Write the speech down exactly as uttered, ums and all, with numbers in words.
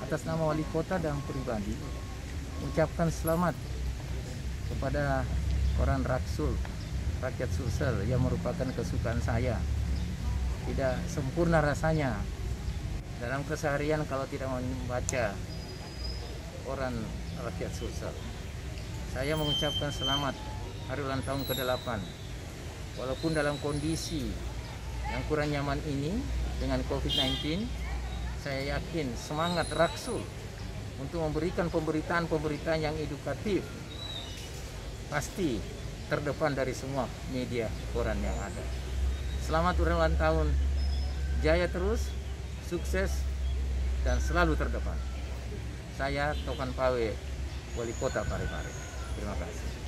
atas nama wali kota dan pribadi ucapkan selamat kepada koran Raksul, Rakyat Sulsel, yang merupakan kesukaan saya. Tidak sempurna rasanya dalam keseharian kalau tidak membaca koran Rakyat Sulsel. Saya mengucapkan selamat hari ulang tahun ke delapan. Walaupun dalam kondisi yang kurang nyaman ini dengan covid sembilan belas, saya yakin semangat Raksul untuk memberikan pemberitaan-pemberitaan yang edukatif pasti terdepan dari semua media koran yang ada. Selamat ulang tahun, jaya terus, sukses, dan selalu terdepan. Saya Tokan Pawe, Wali Kota Parepare. Terima kasih.